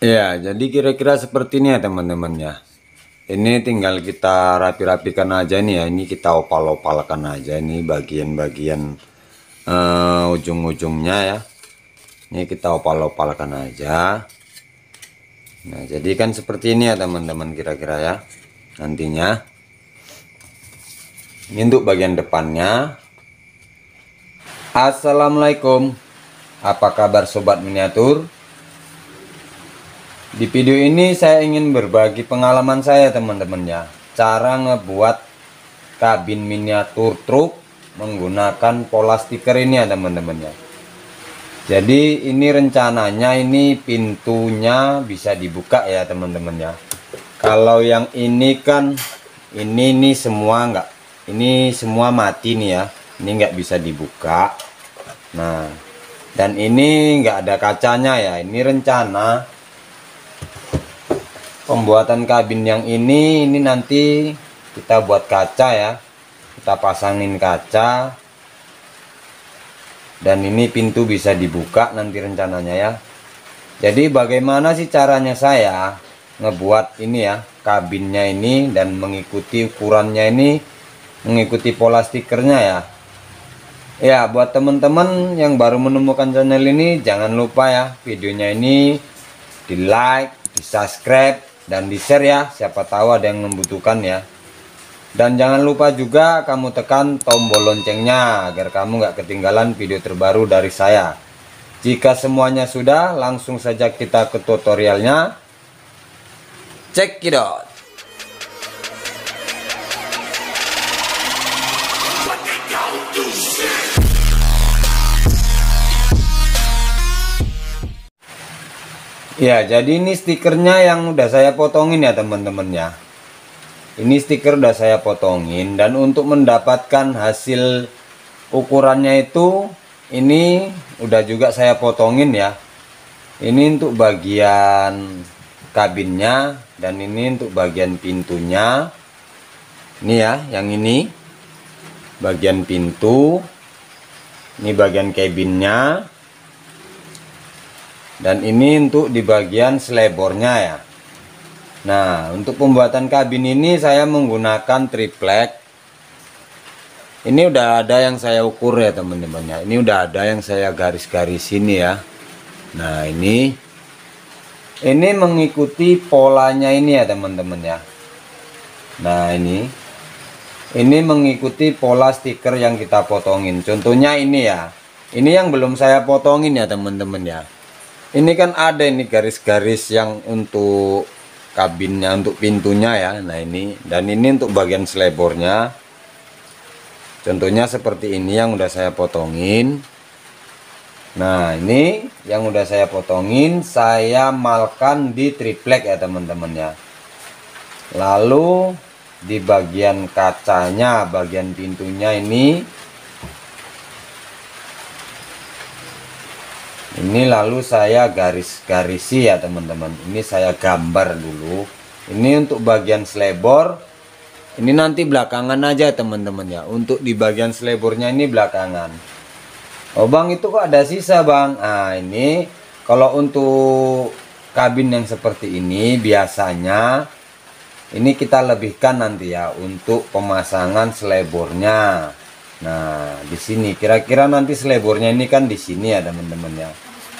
Ya, jadi kira-kira seperti ini ya teman-teman ya. Ini tinggal kita rapi-rapikan aja nih ya. Ini kita opal-opalkan aja ini bagian-bagian ujung-ujungnya ya. Ini kita opal-opalkan aja. Nah, jadi kan seperti ini ya teman-teman kira-kira ya. Nantinya. Ini untuk bagian depannya. Assalamualaikum. Apa kabar sobat miniatur? Di video ini saya ingin berbagi pengalaman saya teman-teman ya. Cara ngebuat kabin miniatur truk menggunakan pola stiker ini ya teman-teman ya. Jadi ini rencananya ini pintunya bisa dibuka ya teman-teman ya. Kalau yang ini kan ini nih semua enggak, ini semua mati nih ya. Ini nggak bisa dibuka. Nah, dan ini nggak ada kacanya ya. Ini rencana pembuatan kabin yang ini nanti kita buat kaca ya, kita pasangin kaca, dan ini pintu bisa dibuka nanti rencananya ya. Jadi bagaimana sih caranya saya ngebuat ini ya kabinnya ini dan mengikuti ukurannya ini, mengikuti pola stikernya ya. Ya, buat teman-teman yang baru menemukan channel ini, jangan lupa ya videonya ini di like, di subscribe, dan di share ya, siapa tahu ada yang membutuhkan ya. Dan jangan lupa juga kamu tekan tombol loncengnya agar kamu nggak ketinggalan video terbaru dari saya. Jika semuanya sudah, langsung saja kita ke tutorialnya. Check it out. Ya, jadi ini stikernya yang udah saya potongin ya teman-teman ya. Ini stiker udah saya potongin, dan untuk mendapatkan hasil ukurannya itu ini udah juga saya potongin ya. Ini untuk bagian kabinnya, dan ini untuk bagian pintunya. Ini ya, yang ini bagian pintu, ini bagian kabinnya. Dan ini untuk di bagian selebornya ya. Nah, untuk pembuatan kabin ini saya menggunakan triplek. Ini udah ada yang saya ukur ya teman-teman ya. Ini udah ada yang saya garis-garis ini ya. Nah, ini mengikuti polanya ini ya teman-teman ya. Nah, ini mengikuti pola stiker yang kita potongin. Contohnya ini ya. Ini yang belum saya potongin ya teman-teman ya. Ini kan ada ini garis-garis yang untuk kabinnya, untuk pintunya ya. Nah, ini, dan ini untuk bagian selebornya. Contohnya seperti ini yang udah saya potongin. Nah, ini yang udah saya potongin, saya malkan di triplek ya teman-teman ya. Lalu di bagian kacanya, bagian pintunya ini lalu saya garis-garisi ya teman-teman. Ini saya gambar dulu. Ini untuk bagian selebor. Ini nanti belakangan aja teman-teman ya. Untuk di bagian selebornya ini belakangan. Oh bang, itu kok ada sisa bang? Nah, ini kalau untuk kabin yang seperti ini biasanya ini kita lebihkan nanti ya untuk pemasangan selebornya. Nah, di sini kira-kira nanti selebornya ini kan di sini ya teman-teman ya.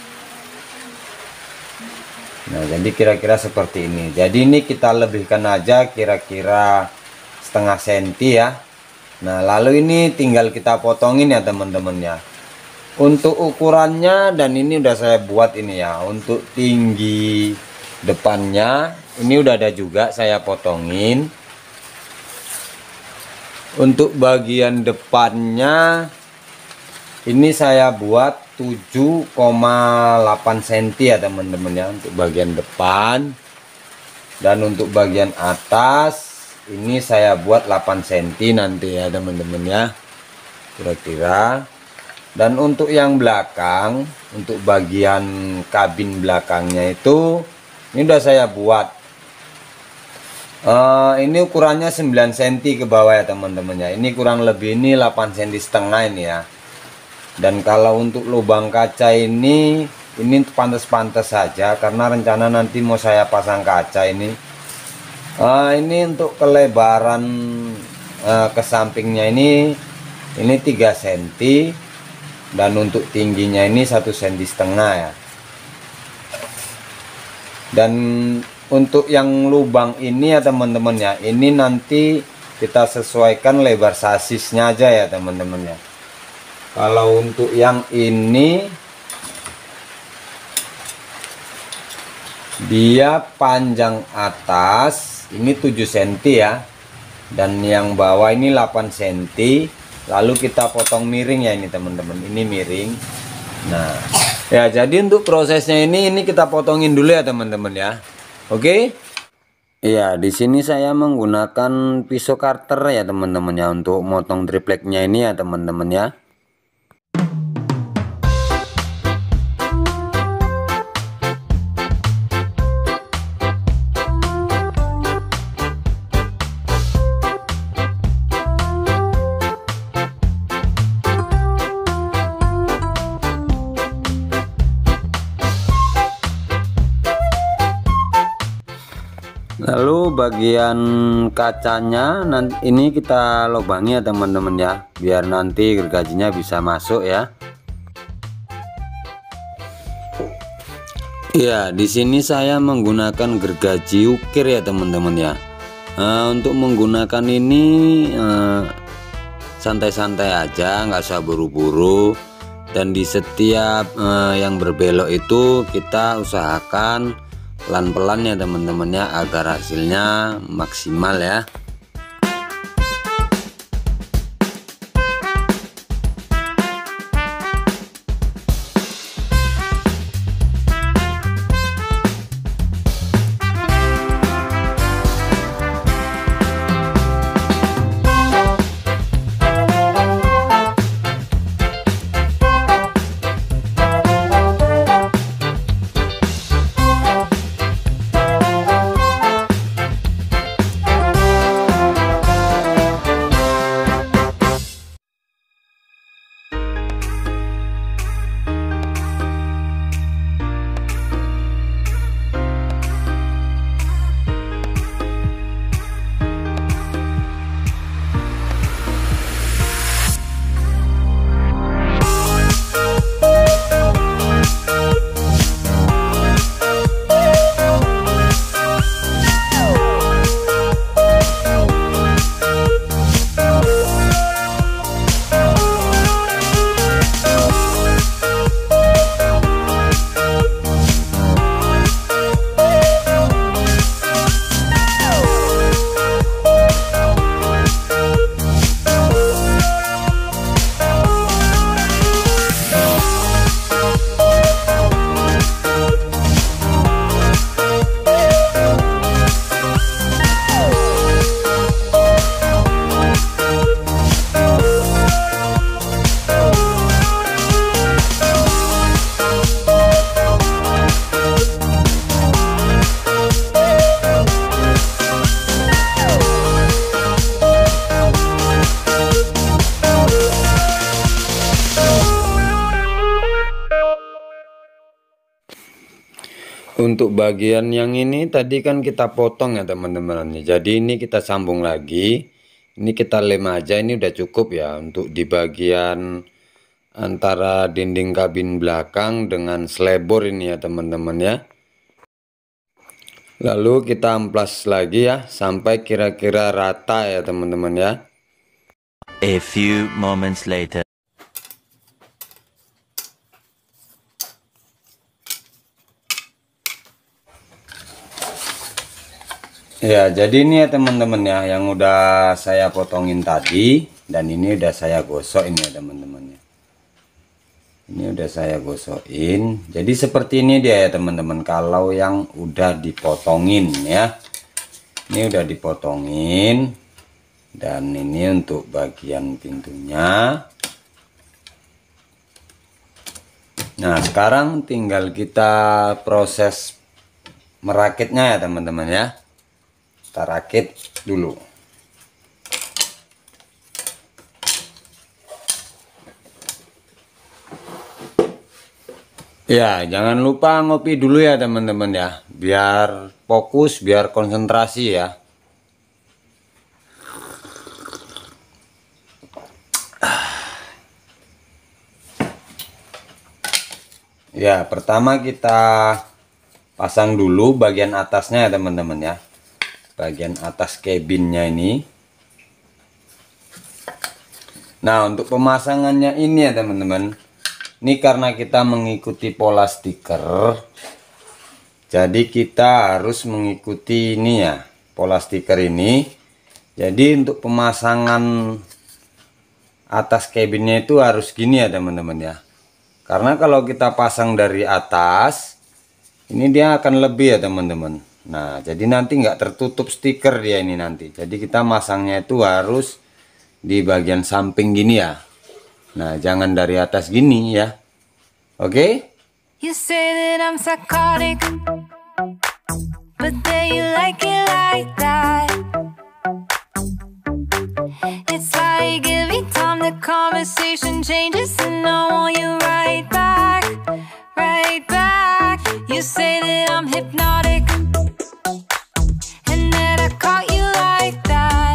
Nah, jadi kira-kira seperti ini. Jadi ini kita lebihkan aja kira-kira setengah senti ya. Nah, lalu ini tinggal kita potongin ya teman-teman ya. Untuk ukurannya, dan ini udah saya buat ini ya. Untuk tinggi depannya ini udah ada juga saya potongin. Untuk bagian depannya ini saya buat 7,8 cm ya teman-teman ya untuk bagian depan. Dan untuk bagian atas ini saya buat 8 cm nanti ya teman-teman ya, kira-kira. Dan untuk yang belakang, untuk bagian kabin belakangnya itu ini udah saya buat. Ini ukurannya 9 cm ke bawah ya teman-teman ya. Ini kurang lebih ini 8 cm setengah ini ya. Dan kalau untuk lubang kaca ini ini pantas-pantas saja karena rencana nanti mau saya pasang kaca ini. Ini untuk kelebaran ke sampingnya ini 3 cm, dan untuk tingginya ini 1,5 cm ya. Dan untuk yang lubang ini ya teman-teman ya, ini nanti kita sesuaikan lebar sasisnya aja ya teman-teman ya. Kalau untuk yang ini dia panjang atas ini 7 cm ya, dan yang bawah ini 8 cm. Lalu kita potong miring ya ini teman-teman, ini miring. Nah ya, jadi untuk prosesnya ini kita potongin dulu ya teman-teman ya. Oke. Iya, di sini saya menggunakan pisau cutter ya teman-teman ya, untuk motong tripleknya ini ya teman-teman ya. Lalu bagian kacanya nanti ini kita lubangi ya teman-teman ya, biar nanti gergajinya bisa masuk ya. Ya, di sini saya menggunakan gergaji ukir ya teman-teman ya. Untuk menggunakan ini santai-santai aja, nggak usah buru-buru. Dan di setiap yang berbelok itu kita usahakan pelan-pelan ya teman-teman ya, agar hasilnya maksimal ya. Untuk bagian yang ini tadi kan kita potong ya teman-teman. Jadi ini kita sambung lagi. Ini kita lem aja, ini udah cukup ya untuk di bagian antara dinding kabin belakang dengan selebor ini ya teman-teman ya. Lalu kita amplas lagi ya sampai kira-kira rata ya teman-teman ya. A few moments later. Ya, jadi ini ya teman-teman ya, yang udah saya potongin tadi, dan ini udah saya gosok ini ya teman-teman ya. Ini udah saya gosokin. Jadi seperti ini dia ya teman-teman, kalau yang udah dipotongin ya. Ini udah dipotongin, dan ini untuk bagian pintunya. Nah, sekarang tinggal kita proses merakitnya ya teman-teman ya. Kita rakit dulu. Ya, jangan lupa ngopi dulu ya teman-teman ya, biar fokus, biar konsentrasi ya. Ya, pertama kita pasang dulu bagian atasnya ya teman-teman ya. Bagian atas kabinnya ini. Nah, untuk pemasangannya ini ya teman-teman. Ini karena kita mengikuti pola stiker. Jadi kita harus mengikuti ini ya, pola stiker ini. Jadi untuk pemasangan atas kabinnya itu harus gini ya teman-teman ya. Karena kalau kita pasang dari atas, ini dia akan lebih ya teman-teman. Nah, jadi nanti nggak tertutup stiker dia ini nanti. Jadi kita masangnya itu harus di bagian samping gini ya. Nah, jangan dari atas gini ya. Oke? You say that I'm psychotic, but then you like it like that. It's like every time the conversation changes and I want you right back, right back. You say that I'm hypnotic and that I caught you like that.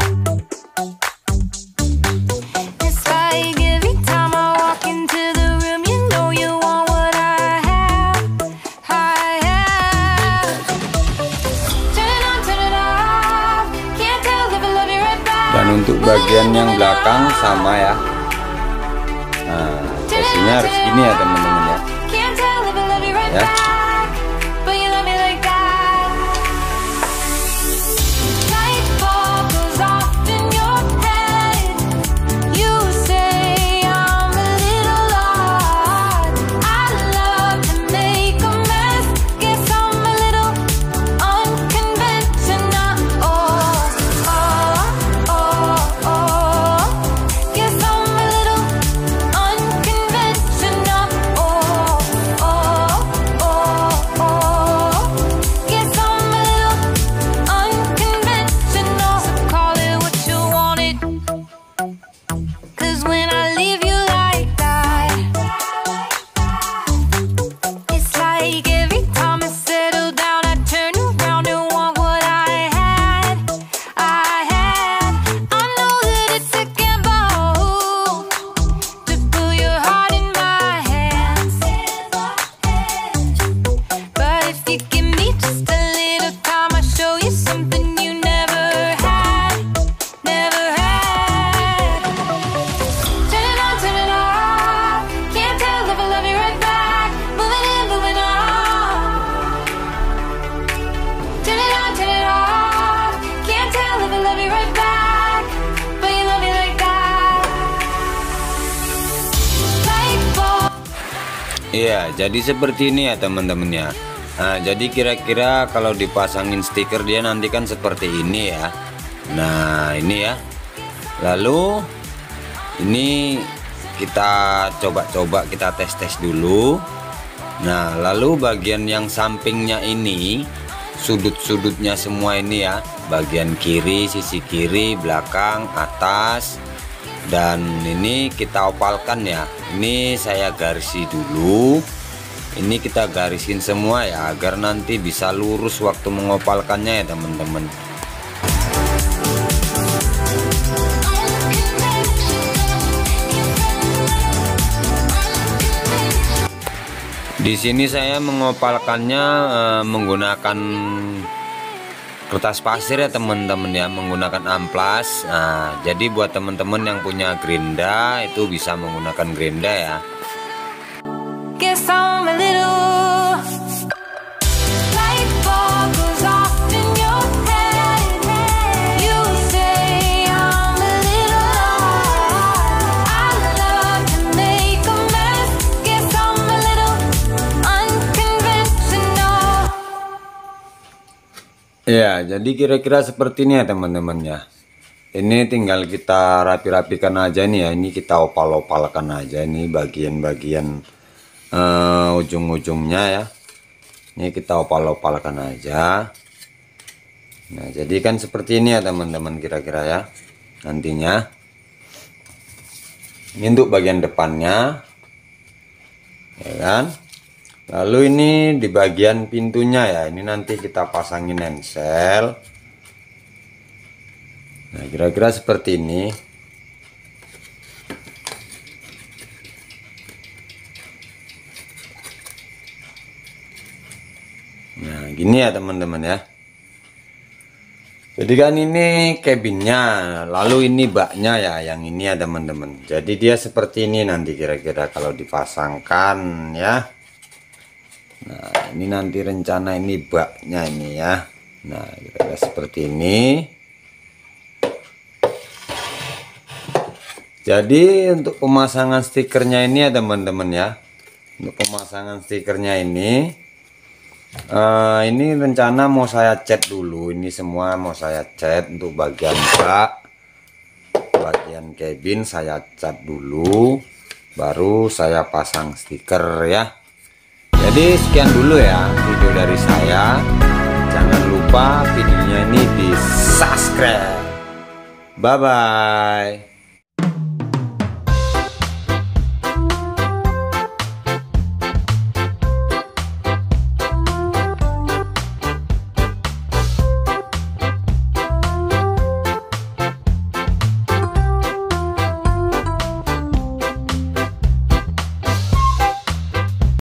It's like every time I walk into the room, you know you want what I have, I have. Turn it on, turn it off. Can't tell if I love you right back. Dan untuk bagian yang belakang sama ya. Nah, posisinya harus gini ya teman-teman ya. Can't tell if I love you right Ya. back, but you love me like that. Light bulb goes off in your head. You say I'm a little odd. I love to make a mess. Guess I'm a little unconventional. Oh, oh, oh, oh. Guess I'm a little unconventional. Oh, oh, oh, oh. Guess I'm a little unconventional. So call it what you wanted. 'Cause when I leave you like that, it's like every time I settle down, I turn around and want what I had, I had. I know that it's a gamble to put your heart in my hands, but if you give me just a little time, I'll show you something you never had, never had. Turn it on, turn it off. Can't tell if I love you right back. Moving in, moving on. Turn it on, turn it off. Can't tell if I love you right back, but you love me like that. Light bulb. Iya, jadi seperti ini ya teman-teman ya. Nah, jadi kira-kira kalau dipasangin stiker dia nanti kan seperti ini ya. Nah, ini ya. Lalu ini kita coba-coba, kita tes-tes dulu. Nah, lalu bagian yang sampingnya ini, sudut-sudutnya semua ini ya, bagian kiri, sisi kiri, belakang, atas, dan ini kita opalkan ya. Ini saya garisi dulu. Ini kita garisin semua ya, agar nanti bisa lurus waktu mengopalkannya ya teman-teman. Di sini saya mengopalkannya menggunakan kertas pasir ya teman-teman ya, menggunakan amplas. Nah, jadi buat teman-teman yang punya gerinda itu bisa menggunakan gerinda ya. Guess I'm a little. Light bulb goes off in your head. You say I'm a little odd. I love to make a mess. Guess I'm a little unconventional. Ya, jadi kira-kira seperti ini ya teman-teman ya. Ini tinggal kita rapi-rapikan aja nih ya. Ini kita opal-opalkan aja ini bagian-bagian ujung-ujungnya ya. Ini kita opal-opalkan aja. Nah, jadi kan seperti ini ya teman-teman kira-kira ya nantinya. Ini untuk bagian depannya, ya kan. Lalu ini di bagian pintunya ya, ini nanti kita pasangin ensel. Nah, kira-kira seperti ini. Nah, gini ya teman-teman ya. Jadi kan ini cabinnya, lalu ini baknya ya, yang ini ya teman-teman. Jadi dia seperti ini nanti kira-kira kalau dipasangkan ya. Nah, ini nanti rencana ini baknya ini ya. Nah, kira-kira seperti ini. Jadi untuk pemasangan stikernya ini ya teman-teman ya. Untuk pemasangan stikernya ini rencana mau saya cat dulu. Ini semua mau saya cat untuk bagian bak, bagian cabin saya cat dulu, baru saya pasang stiker ya. Jadi sekian dulu ya video dari saya. Jangan lupa videonya ini di subscribe. Bye bye.